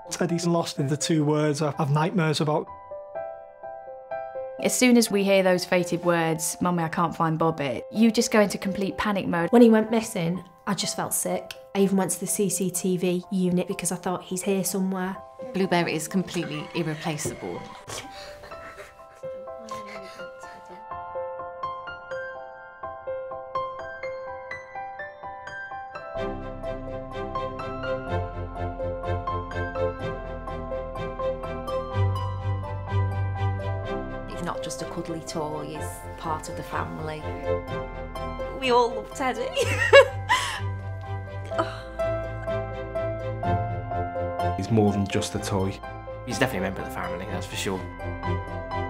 Teddy's lost in the 2 words I have nightmares about. As soon as we hear those fated words, "Mummy, I can't find Bobby," you just go into complete panic mode. When he went missing, I just felt sick. I even went to the CCTV unit because I thought he's here somewhere. Blueberry is completely irreplaceable. He's not just a cuddly toy, he's part of the family. We all love Teddy. He's more than just a toy. He's definitely a member of the family, that's for sure.